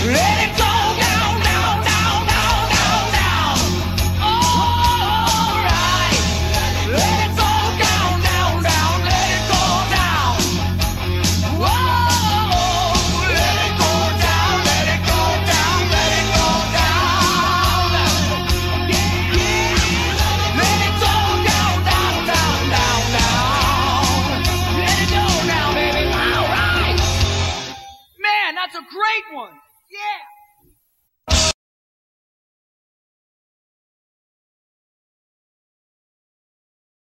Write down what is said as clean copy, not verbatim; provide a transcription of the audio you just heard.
Let it go down, down, down, down, down, down. All right. Let it go down, down, down. Let it go down. Whoa. Let it go down, let it go down, let it go down. Yeah, yeah. Let it go down, down, down, down, down. Let it go now, baby. All right. Man, that's a great one. Yeah.